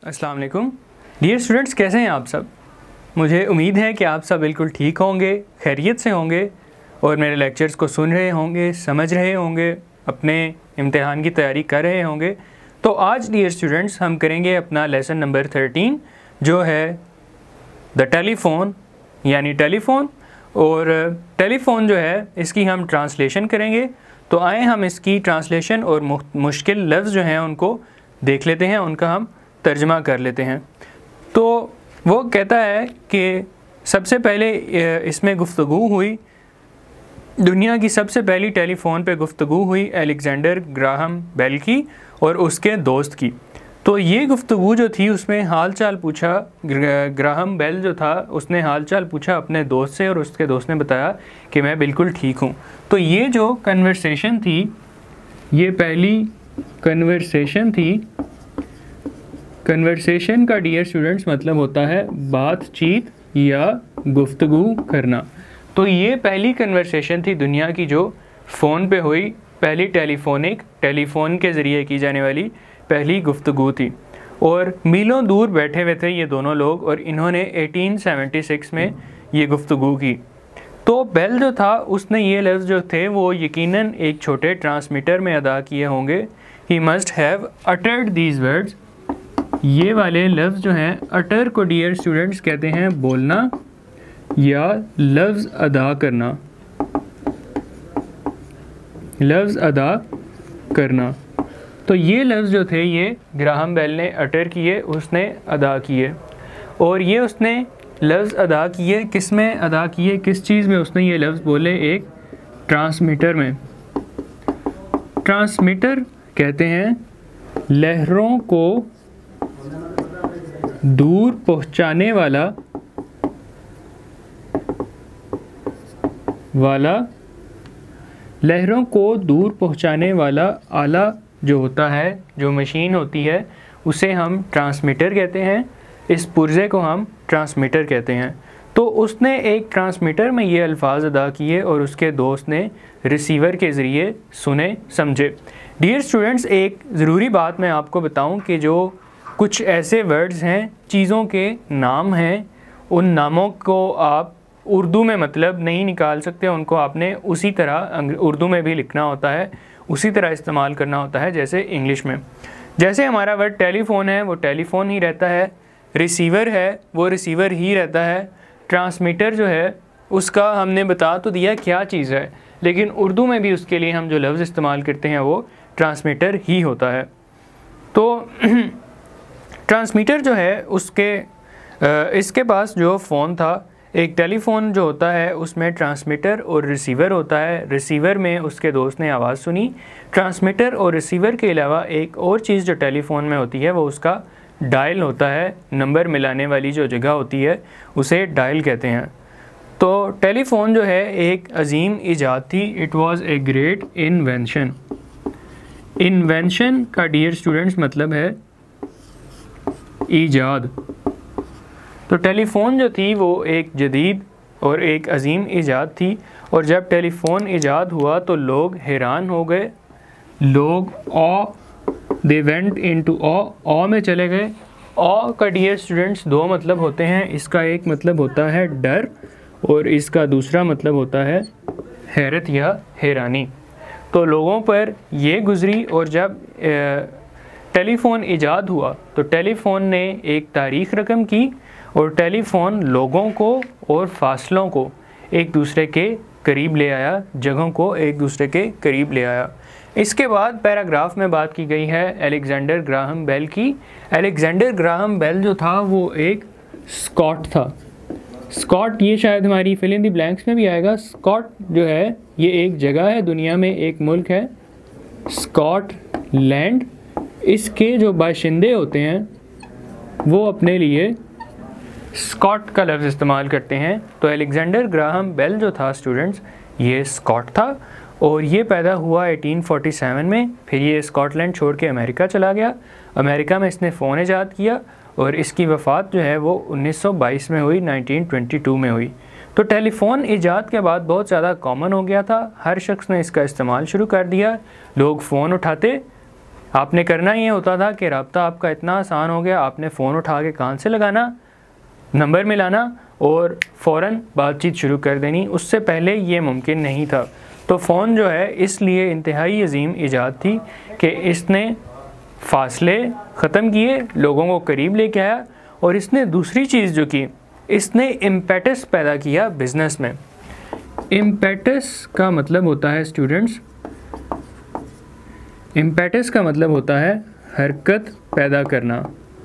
अस्सलाम वालेकुम dear students, कैसे हैं आप सब। मुझे उम्मीद है कि आप सब बिल्कुल ठीक होंगे, खैरियत से होंगे और मेरे लेक्चर्स को सुन रहे होंगे, समझ रहे होंगे, अपने इम्तिहान की तैयारी कर रहे होंगे। तो आज डियर स्टूडेंट्स हम करेंगे अपना लेसन नंबर 13 जो है द टेलीफ़ोन, यानी टेलीफ़ोन। और टेलीफ़ोन जो है इसकी हम ट्रांसलेशन करेंगे। तो आए हम इसकी ट्रांसलेशन और मुश्किल लफ्ज़ जो हैं उनको देख लेते हैं, उनका हम तर्जमा कर लेते हैं। तो वो कहता है कि सबसे पहले इसमें गुफ्तगू हुई, दुनिया की सबसे पहली टेलीफ़ोन पे गुफ्तगू हुई अलेक्जेंडर ग्राहम बेल की और उसके दोस्त की। तो ये गुफ्तगू जो थी उसमें हाल चाल पूछा, ग्राहम बेल जो था उसने हाल चाल पूछा अपने दोस्त से और उसके दोस्त ने बताया कि मैं बिल्कुल ठीक हूँ। तो ये जो कन्वर्सेशन थी, ये पहली कन्वर्सेशन थी। कन्वर्सेशन का डियर स्टूडेंट्स मतलब होता है बातचीत या गुफ्तगू करना। तो ये पहली कन्वर्सेशन थी दुनिया की जो फ़ोन पे हुई, पहली टेलीफ़ोन के ज़रिए की जाने वाली पहली गुफ्तगू थी। और मीलों दूर बैठे हुए थे ये दोनों लोग और इन्होंने 1876 में ये गुफ्तगू की। तो बेल जो था उसने ये लफ्ज़ जो थे वो यकीनन एक छोटे ट्रांसमीटर में अदा किए होंगे। He must have uttered these words. ये वाले लफ्ज़ जो हैं अटर को डियर स्टूडेंट्स कहते हैं बोलना या लफ्ज़ अदा करना, लफ्ज़ अदा करना। तो ये लफ्ज़ जो थे ये ग्राहम बेल ने अटर किए, उसने अदा किए। और ये उसने लफ्ज़ अदा किए, किस में अदा किए, किस चीज़ में उसने ये लफ्ज़ बोले, एक ट्रांसमीटर में। ट्रांसमीटर कहते हैं लहरों को दूर पहुंचाने वाला लहरों को दूर पहुंचाने वाला आला जो होता है, जो मशीन होती है, उसे हम ट्रांसमीटर कहते हैं। इस पुर्जे को हम ट्रांसमीटर कहते हैं। तो उसने एक ट्रांसमीटर में ये अल्फाज अदा किए और उसके दोस्त ने रिसीवर के ज़रिए सुने समझे। डियर स्टूडेंट्स, एक ज़रूरी बात मैं आपको बताऊं कि जो कुछ ऐसे वर्ड्स हैं, चीज़ों के नाम हैं, उन नामों को आप उर्दू में मतलब नहीं निकाल सकते, उनको आपने उसी तरह उर्दू में भी लिखना होता है, उसी तरह इस्तेमाल करना होता है जैसे इंग्लिश में। जैसे हमारा वर्ड टेलीफ़ोन है वो टेलीफ़ोन ही रहता है, रिसीवर है वो रिसीवर ही रहता है, ट्रांसमीटर जो है उसका हमने बता तो दिया क्या चीज़ है, लेकिन उर्दू में भी उसके लिए हम जो लफ्ज़ इस्तेमाल करते हैं वो ट्रांसमीटर ही होता है। तो ट्रांसमीटर जो है उसके इसके पास जो फ़ोन था, एक टेलीफ़ोन जो होता है उसमें ट्रांसमीटर और रिसीवर होता है। रिसीवर में उसके दोस्त ने आवाज़ सुनी। ट्रांसमीटर और रिसीवर के अलावा एक और चीज़ जो टेलीफ़ोन में होती है वो उसका डायल होता है, नंबर मिलाने वाली जो जगह होती है उसे डायल कहते हैं। तो टेलीफ़ोन जो है एक अजीम ईजाद थी। It was a great invention. Invention का डियर स्टूडेंट्स मतलब है ईजाद। तो टेलीफ़ोन जो थी वो एक जदीद और एक अजीम ईजाद थी। और जब टेलीफ़ोन ईजाद हुआ तो लोग हैरान हो गए, लोग दे वेंट इनटू ऑ में चले गए। ऑ का डियर स्टूडेंट्स दो मतलब होते हैं। इसका एक मतलब होता है डर और इसका दूसरा मतलब होता है हैरत या हैरानी। तो लोगों पर ये गुज़री और जब टेलीफ़ोन ईजाद हुआ तो टेलीफ़ोन ने एक तारीख़ रकम की और टेलीफ़ोन लोगों को और फासलों को एक दूसरे के करीब ले आया, जगहों को एक दूसरे के करीब ले आया। इसके बाद पैराग्राफ में बात की गई है अलेक्जेंडर ग्राहम बेल की। अलेक्जेंडर ग्राहम बेल जो था वो एक स्कॉट था। स्कॉट ये शायद हमारी फिल इन द ब्लैंक्स में भी आएगा। स्कॉट जो है ये एक जगह है दुनिया में, एक मुल्क है स्कॉटलैंड। इसके जो बाशिंदे होते हैं वो अपने लिए स्कॉट का लफ्ज़ इस्तेमाल करते हैं। तो अलेक्जेंडर ग्राहम बेल जो था स्टूडेंट्स ये स्कॉट था और ये पैदा हुआ 1847 में। फिर ये स्कॉटलैंड छोड़ के अमेरिका चला गया। अमेरिका में इसने फ़ोन ईजाद किया और इसकी वफ़ात जो है वो 1922 में हुई, 1922 में हुई। तो टेलीफ़ोन ईजाद के बाद बहुत ज़्यादा कॉमन हो गया था, हर शख्स ने इसका इस्तेमाल शुरू कर दिया। लोग फ़ोन उठाते आपने करना ये होता था कि रब्ता आपका इतना आसान हो गया, आपने फ़ोन उठा के कान से लगाना, नंबर मिलाना और फ़ौरन बातचीत शुरू कर देनी। उससे पहले ये मुमकिन नहीं था। तो फ़ोन जो है इसलिए इंतहाई अजीम ईजाद थी कि इसने फ़ासले ख़त्म किए, लोगों को करीब लेके आया, और इसने दूसरी चीज़ जो की, इसने इम्पेटस पैदा किया बिज़नेस में। इम्पेटस का मतलब होता है स्टूडेंट्स, इम्पेटस का मतलब होता है हरकत पैदा करना,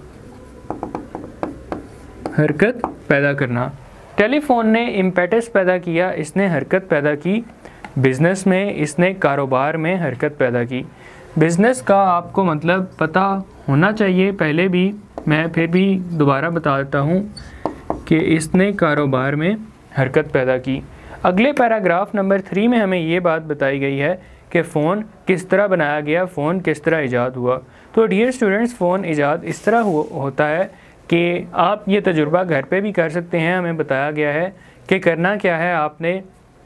हरकत पैदा करना। टेलीफोन ने इम्पेटस पैदा किया, इसने हरकत पैदा की बिज़नेस में, इसने कारोबार में हरकत पैदा की। बिज़नेस का आपको मतलब पता होना चाहिए पहले भी, मैं फिर भी दोबारा बता देता हूँ कि इसने कारोबार में हरकत पैदा की। अगले पैराग्राफ नंबर 3 में हमें ये बात बताई गई है कि फ़ोन किस तरह बनाया गया, फ़ोन किस तरह ईजाद हुआ। तो डियर स्टूडेंट्स, फ़ोन ईजाद इस तरह होता है कि आप ये तजुर्बा घर पे भी कर सकते हैं। हमें बताया गया है कि करना क्या है, आपने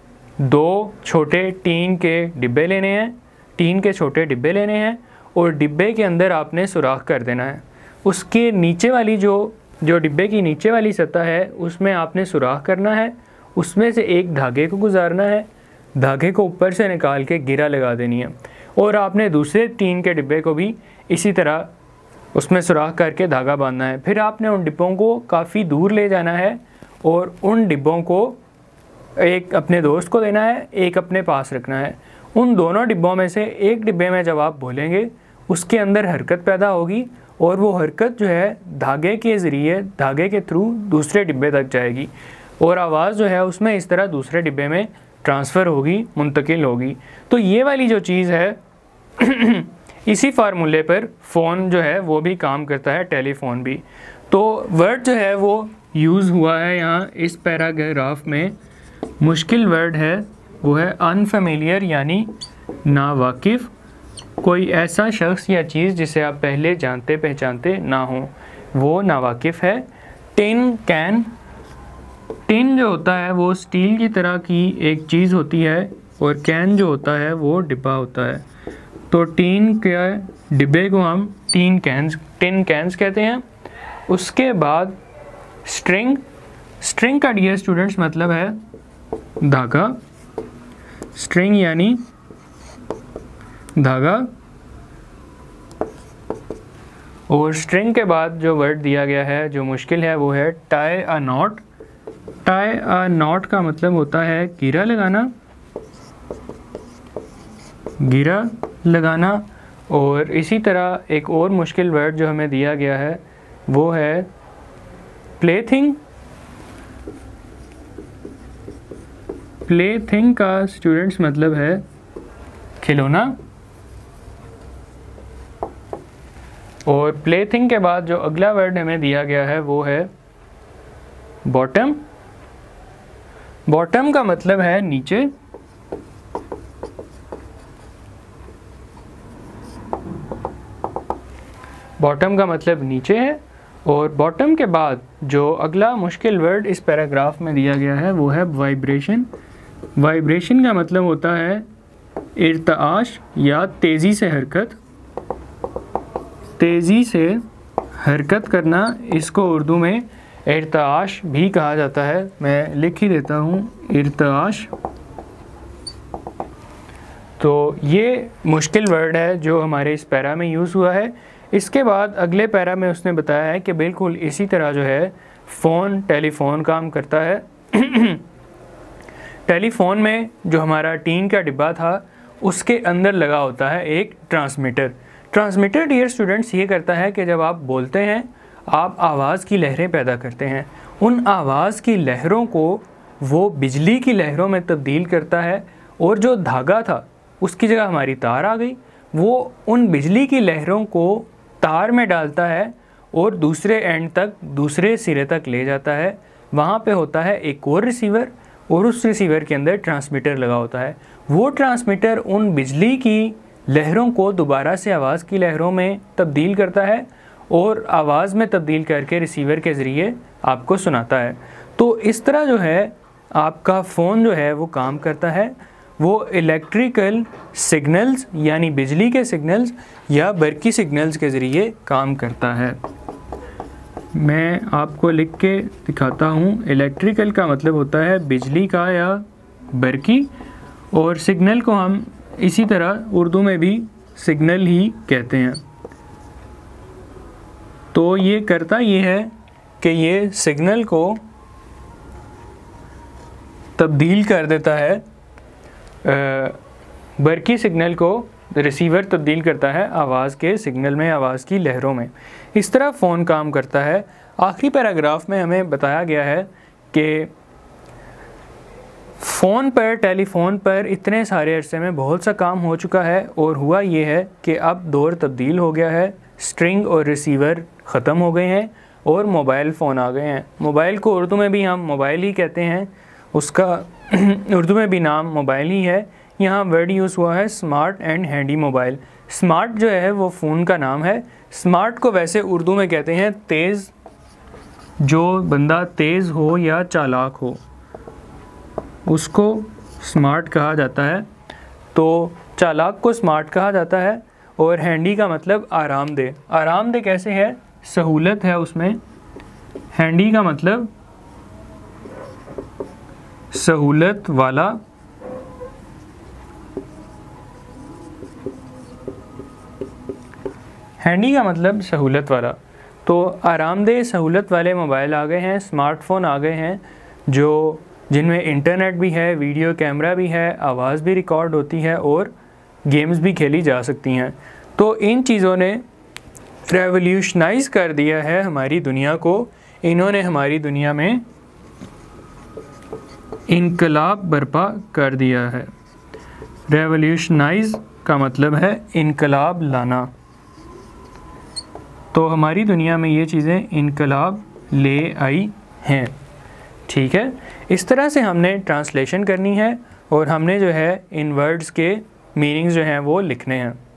2 छोटे टीन के डिब्बे लेने हैं, टीन के छोटे डिब्बे लेने हैं और डिब्बे के अंदर आपने सुराख कर देना है। उसके नीचे वाली जो डिब्बे की नीचे वाली सतह है उसमें आपने सुराख करना है, उसमें से एक धागे को गुजारना है, धागे को ऊपर से निकाल के गिरा लगा देनी है, और आपने दूसरे टीन के डिब्बे को भी इसी तरह उसमें सुराख करके धागा बांधना है। फिर आपने उन डिब्बों को काफ़ी दूर ले जाना है और उन डिब्बों को एक अपने दोस्त को देना है, एक अपने पास रखना है। उन दोनों डिब्बों में से एक डिब्बे में जब आप बोलेंगे उसके अंदर हरकत पैदा होगी और वो हरकत जो है धागे के ज़रिए, धागे के थ्रू दूसरे डिब्बे तक जाएगी और आवाज़ जो है उसमें इस तरह दूसरे डिब्बे में ट्रांसफ़र होगी, मुंतकिल होगी। तो ये वाली जो चीज़ है इसी फार्मूले पर फ़ोन जो है वो भी काम करता है, टेलीफोन भी। तो वर्ड जो है वो यूज़ हुआ है यहाँ इस पैराग्राफ में, मुश्किल वर्ड है वो है अनफेमिलियर, यानी नावाकिफ़, कोई ऐसा शख्स या चीज़ जिसे आप पहले जानते पहचानते ना हो, वो नावाकिफ़ है। टिन कैन, टिन जो होता है वो स्टील की तरह की एक चीज़ होती है और कैन जो होता है वो डिब्बा होता है। तो टीन के डिब्बे को हम टिन कैन्स कहते हैं। उसके बाद स्ट्रिंग, स्ट्रिंग का डियर स्टूडेंट्स मतलब है धागा, स्ट्रिंग यानी धागा। और स्ट्रिंग के बाद जो वर्ड दिया गया है जो मुश्किल है वो है tie a knot. Tie a knot का मतलब होता है गिरा लगाना, गिरा लगाना। और इसी तरह एक और मुश्किल वर्ड जो हमें दिया गया है वो है प्लेथिंग। प्लेथिंग का स्टूडेंट्स मतलब है खिलौना। और प्लेथिंग के बाद जो अगला वर्ड हमें दिया गया है वो है बॉटम। बॉटम का मतलब है नीचे। बॉटम का मतलब नीचे है। और बॉटम के बाद जो अगला मुश्किल वर्ड इस पैराग्राफ में दिया गया है वो है वाइब्रेशन। वाइब्रेशन का मतलब होता है इर्ताश या तेज़ी से हरकत, तेज़ी से हरकत करना। इसको उर्दू में इर्ताश भी कहा जाता है, मैं लिख ही देता हूँ इर्ताश। तो ये मुश्किल वर्ड है जो हमारे इस पैरा में यूज़ हुआ है। इसके बाद अगले पैरा में उसने बताया है कि बिल्कुल इसी तरह जो है फ़ोन, टेलीफोन काम करता है। टेलीफोन में जो हमारा टीन का डिब्बा था उसके अंदर लगा होता है एक ट्रांसमीटर। ट्रांसमीटर डियर स्टूडेंट्स ये करता है कि जब आप बोलते हैं आप आवाज़ की लहरें पैदा करते हैं, उन आवाज़ की लहरों को वो बिजली की लहरों में तब्दील करता है और जो धागा था उसकी जगह हमारी तार आ गई, वो उन बिजली की लहरों को तार में डालता है और दूसरे एंड तक, दूसरे सिरे तक ले जाता है। वहाँ पे होता है एक और रिसीवर और उस रिसीवर के अंदर ट्रांसमीटर लगा होता है। वो ट्रांसमीटर उन बिजली की लहरों को दोबारा से आवाज़ की लहरों में तब्दील करता है और आवाज़ में तब्दील करके रिसीवर के ज़रिए आपको सुनाता है। तो इस तरह जो है आपका फ़ोन जो है वो काम करता है। वो इलेक्ट्रिकल सिग्नल्स यानी बिजली के सिग्नल्स या बरकी सिग्नल्स के ज़रिए काम करता है। मैं आपको लिख के दिखाता हूँ। इलेक्ट्रिकल का मतलब होता है बिजली का या बरकी, और सिग्नल को हम इसी तरह उर्दू में भी सिग्नल ही कहते हैं। तो ये करता ये है कि ये सिग्नल को तब्दील कर देता है, बरकी सिग्नल को रिसीवर तब्दील करता है आवाज़ के सिग्नल में, आवाज़ की लहरों में। इस तरह फ़ोन काम करता है। आखिरी पैराग्राफ में हमें बताया गया है कि फ़ोन पर, टेलीफ़ोन पर इतने सारे अरसे में बहुत सा काम हो चुका है, और हुआ ये है कि अब दौर तब्दील हो गया है। स्ट्रिंग और रिसीवर ख़त्म हो गए हैं और मोबाइल फ़ोन आ गए हैं। मोबाइल को उर्दू में भी हम मोबाइल ही कहते हैं, उसका उर्दू में भी नाम मोबाइल ही है। यहाँ वर्ड यूज़ हुआ है smart and handy mobile. Smart जो है वो फ़ोन का नाम है। स्मार्ट को वैसे उर्दू में कहते हैं तेज़, जो बंदा तेज़ हो या चालाक हो उसको स्मार्ट कहा जाता है। तो चालाक को स्मार्ट कहा जाता है। और हैंडी का मतलब आरामदेह। आरामदेह कैसे है? सहूलत है उसमें। हैंडी का मतलब सहूलत वाला। हैंडी का मतलब सहूलत वाला। तो आरामदेह सहूलत वाले मोबाइल आ गए हैं, स्मार्टफ़ोन आ गए हैं, जो जिनमें इंटरनेट भी है, वीडियो कैमरा भी है, आवाज़ भी रिकॉर्ड होती है और गेम्स भी खेली जा सकती हैं। तो इन चीज़ों ने रेवोल्यूशनाइज़ कर दिया है हमारी दुनिया को। इन्होंने हमारी दुनिया में इनकलाब बर्पा कर दिया है। रेवोल्यूशनाइज़ का मतलब है इनकलाब लाना। तो हमारी दुनिया में ये चीज़ें इनकलाब ले आई हैं। ठीक है, इस तरह से हमने ट्रांसलेशन करनी है और हमने जो है इन वर्ड्स के मीनिंग्स जो हैं वो लिखने हैं।